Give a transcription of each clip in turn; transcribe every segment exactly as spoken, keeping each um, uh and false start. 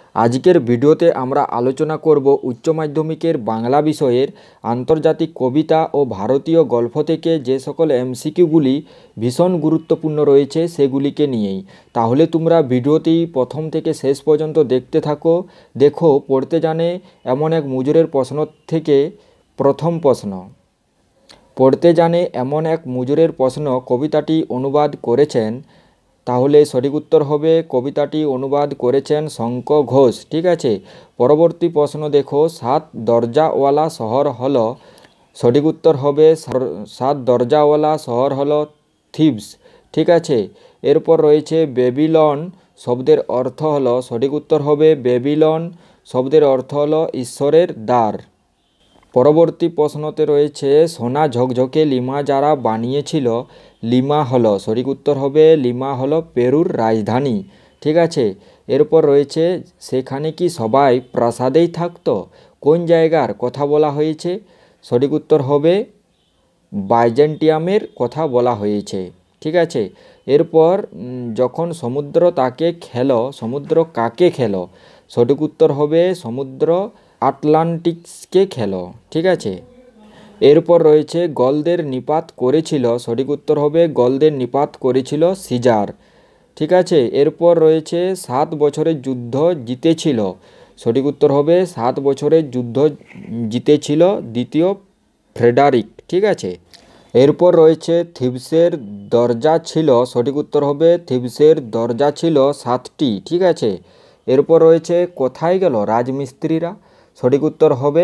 আজকের ভিডিওতে আমরা আলোচনা করব উচ্চ মাধ্যমিকের বাংলা বিষয়ের আন্তর্জাতিক কবিতা ও ভারতীয় গল্প থেকে যে সকল এমসিকিউগুলি ভীষণ গুরুত্বপূর্ণ রয়েছে সেগুলিকে নিয়েই। তাহলে তোমরা ভিডিওটি প্রথম থেকে শেষ পর্যন্ত দেখতে থাকো। দেখো, পড়তে জানে এমন এক মুজুরের প্রশ্ন থেকে প্রথম প্রশ্ন। পড়তে জানে এমন এক মুজুরের প্রশ্ন কবিতাটি অনুবাদ করেছেন, তাহলে সঠিক উত্তর হবে কবিতাটি অনুবাদ করেছেন শঙ্খ ঘোষ। ঠিক আছে। পরবর্তী প্রশ্ন দেখো, সাত দরজাওয়ালা শহর হলো, সঠিক উত্তর হবে সাত দরজাওয়ালা শহর হলো থিবস। ঠিক আছে। এরপর রয়েছে বেবিলন শব্দের অর্থ হলো, সঠিক উত্তর হবে বেবিলন শব্দের অর্থ হলো ঈশ্বরের দ্বার। পরবর্তী প্রশ্নতে রয়েছে সোনা ঝকঝকে লিমা যারা বানিয়েছিল, লিমা হলো, সঠিক উত্তর হবে লিমা হলো পেরুর রাজধানী। ঠিক আছে। এরপর রয়েছে সেখানে কি সবাই প্রাসাদেই থাকতো, কোন জায়গার কথা বলা হয়েছে, সঠিক উত্তর হবে বাইজেন্টিয়ামের কথা বলা হয়েছে। ঠিক আছে। এরপর যখন সমুদ্র তাকে খেলো, সমুদ্র কাকে খেলো, সঠিক উত্তর হবে সমুদ্র আটলান্টিকসকে খেলো। ঠিক আছে। এরপর রয়েছে গলদের নিপাত করেছিল, সঠিক উত্তর হবে গলদের নিপাত করেছিল সিজার। ঠিক আছে। এরপর রয়েছে সাত বছরের যুদ্ধ জিতেছিল, সঠিক উত্তর হবে সাত বছরের যুদ্ধ জিতেছিল দ্বিতীয় ফ্রেডারিক। ঠিক আছে। এরপর রয়েছে থিবসের দরজা ছিল, সঠিক উত্তর হবে থিবসের দরজা ছিল সাতটি। ঠিক আছে। এরপর রয়েছে কোথায় গেল রাজমিস্ত্রিরা, সঠিক উত্তর হবে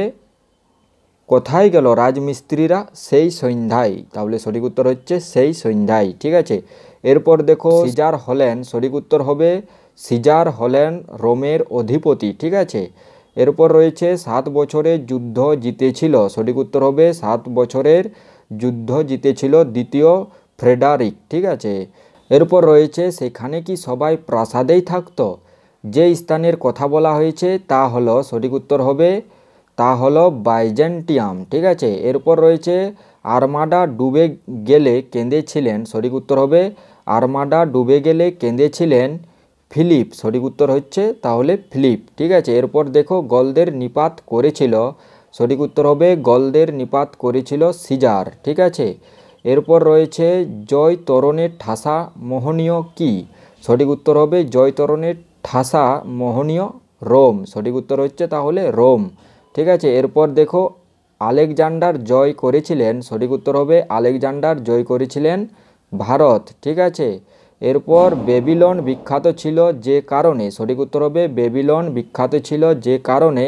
কোথায় গেল রাজমিস্ত্রিরা সেই সন্ধ্যায়, তাহলে সঠিক উত্তর হচ্ছে সেই সন্ধ্যায়। ঠিক আছে। এরপর দেখো সিজার হলেন, সঠিক উত্তর হবে সিজার হলেন রোমের অধিপতি। ঠিক আছে। এরপর রয়েছে সাত বছরের যুদ্ধ জিতেছিল, সঠিক উত্তর হবে সাত বছরের যুদ্ধ জিতেছিল দ্বিতীয় ফ্রেডারিক। ঠিক আছে। এরপর রয়েছে সেখানে কি সবাই প্রাসাদেই থাকতো, যে স্থানের কথা বলা হয়েছে তা হলো, সঠিক উত্তর হবে তা হলো বাইজেন্টিয়াম। ঠিক আছে। এরপর রয়েছে আর্মাডা ডুবে গেলে কেঁদেছিলেন, সঠিক উত্তর হবে আর্মাডা ডুবে গেলে কেঁদেছিলেন ফিলিপ, সঠিক উত্তর হচ্ছে তাহলে ফিলিপ। ঠিক আছে। এরপর দেখো গলদের নিপাত করেছিল, সঠিক উত্তর হবে গলদের নিপাত করেছিল সিজার। ঠিক আছে। এরপর রয়েছে জয় তরণের ঠাসা মোহনীয় কি, সঠিক উত্তর হবে জয় তরণের ঠাসা মোহনীয় রোম, সঠিক উত্তর হচ্ছে তাহলে রোম। ঠিক আছে। এরপর দেখো আলেকজান্ডার জয় করেছিলেন, সঠিক উত্তর হবে আলেকজান্ডার জয় করেছিলেন ভারত। ঠিক আছে। এরপর বেবিলন বিখ্যাত ছিল যে কারণে, সঠিক উত্তর হবে বেবিলন বিখ্যাত ছিল যে কারণে,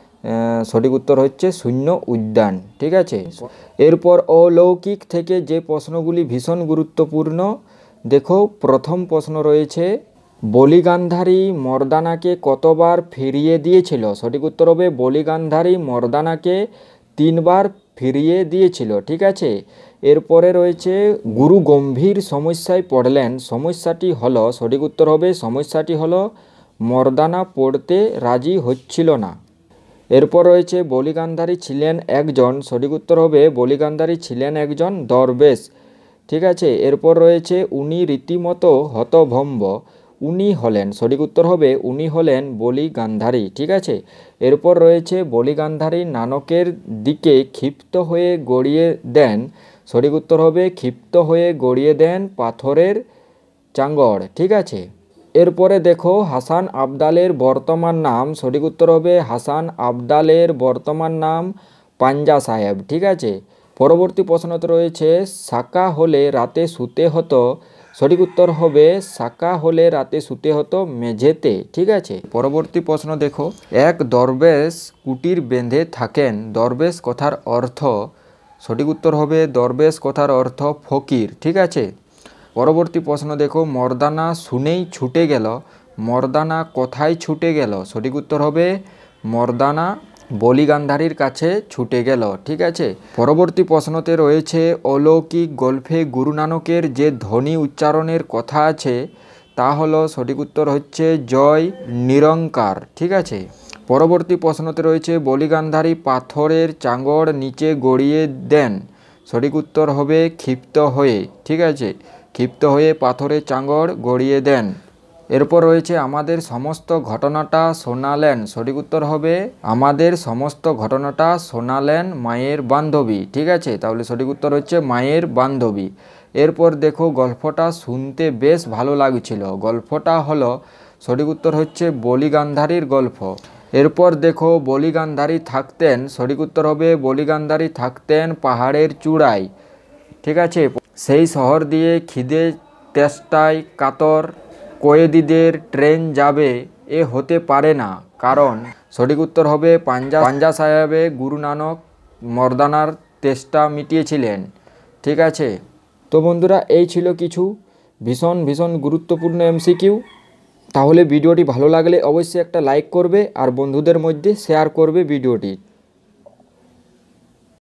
সঠিক উত্তর হচ্ছে শূন্য উদ্যান। ঠিক আছে। এরপর অলৌকিক থেকে যে প্রশ্নগুলি ভীষণ গুরুত্বপূর্ণ, দেখো প্রথম প্রশ্ন রয়েছে বলিগান্ধারী মর্দানাকে কতবার ফিরিয়ে দিয়েছিল, সঠিক উত্তর হবে বলিগান্ধারী মর্দানাকে তিনবার ফিরিয়ে দিয়েছিল। ঠিক আছে। এরপরে রয়েছে গুরু গম্ভীর সমস্যায় পড়লেন, সমস্যাটি হলো, সঠিক উত্তর হবে সমস্যাটি হলো মর্দানা পড়তে রাজি হচ্ছিল না। এরপর রয়েছে বলিগান্ধারী ছিলেন একজন, সঠিক উত্তর হবে বলিগান্ধারী ছিলেন একজন দরবেশ। ঠিক আছে। এরপর রয়েছে উনি রীতিমতো হতভম্ব, উনি হলেন, সঠিক উত্তর হবে উনি হলেন বলিগান্ধারী। ঠিক আছে। এরপর রয়েছে বলিগান্ধারী নানকের দিকে ক্ষিপ্ত হয়ে গড়িয়ে দেন, সঠিক উত্তর হবে ক্ষিপ্ত হয়ে গড়িয়ে দেন পাথরের চাঙ্গড়। ঠিক আছে। এরপরে দেখো হাসান আবদালের বর্তমান নাম, সঠিক উত্তর হবে হাসান আবদালের বর্তমান নাম পাঞ্জা সাহেব। ঠিক আছে। পরবর্তী প্রশ্নতে রয়েছে সাকা হলে রাতে শুতে হতো, সঠিক উত্তর হবে সাকা হলে রাতে শুতে হতো মেঝেতে। ঠিক আছে। পরবর্তী প্রশ্ন দেখো এক দরবেশ কুটির বেঁধে থাকেন, দরবেশ কথার অর্থ, সঠিক উত্তর হবে দরবেশ কথার অর্থ ফকির। ঠিক আছে। পরবর্তী প্রশ্ন দেখো মর্দানা শুনেই ছুটে গেল, মর্দানা কোথায় ছুটে গেল, সঠিক উত্তর হবে মর্দানা বলিগান্ধারীর কাছে ছুটে গেল। ঠিক আছে। পরবর্তী প্রশ্নতে রয়েছে অলৌকিক গল্পে গুরু নানকের যে ধ্বনি উচ্চারণের কথা আছে তা হলো, সঠিক উত্তর হচ্ছে জয় নিরঙ্কার। ঠিক আছে। পরবর্তী প্রশ্নতে রয়েছে বলিগান্ধারী পাথরের চাঙ্গড় নিচে গড়িয়ে দেন, সঠিক উত্তর হবে ক্ষিপ্ত হয়ে। ঠিক আছে। ক্ষিপ্ত হয়ে পাথরের চাঙ্গড় গড়িয়ে দেন। এরপর রয়েছে আমাদের সমস্ত ঘটনাটা শোনালেন, সঠিক উত্তর হবে আমাদের সমস্ত ঘটনাটা শোনালেন মায়ের বান্ধবী। ঠিক আছে, তাহলে সঠিক উত্তর হচ্ছে মায়ের বান্ধবী। এরপর দেখো গল্পটা শুনতে বেশ ভালো লাগছিল, গল্পটা হলো সঠিক উত্তর হচ্ছে বলি গান্ধারীর গল্প। এরপর দেখো বলি গান্ধারী থাকতেন, সঠিক উত্তর হবে বলি গান্ধারী থাকতেন পাহাড়ের চূড়ায়। ঠিক আছে, সেই শহর দিয়ে খিদে তেষ্টায় কাতর কয়েদিদের ট্রেন যাবে এ হতে পারে না, কারণ সঠিক উত্তর হবে পাঞ্জা পাঞ্জা সাহেবে গুরু নানক মর্দানার তেষ্টা মিটিয়েছিলেন। ঠিক আছে, তো বন্ধুরা এই ছিল কিছু ভীষণ ভীষণ গুরুত্বপূর্ণ এমসিকিউ। তাহলে ভিডিওটি ভালো লাগলে অবশ্যই একটা লাইক করবে আর বন্ধুদের মধ্যে শেয়ার করবে ভিডিওটি।